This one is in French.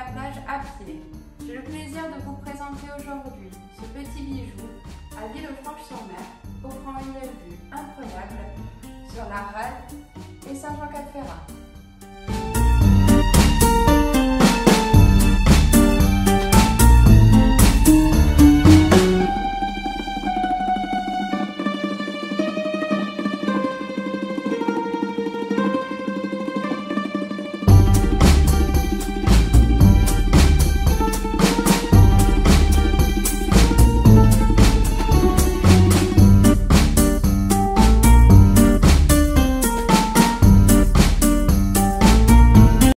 nage à pied. J'ai le plaisir de vous présenter aujourd'hui ce petit bijou à Villefranche-sur-Mer, offrant une vue incroyable sur la Rade et Saint-Jean-Cap-Ferrat.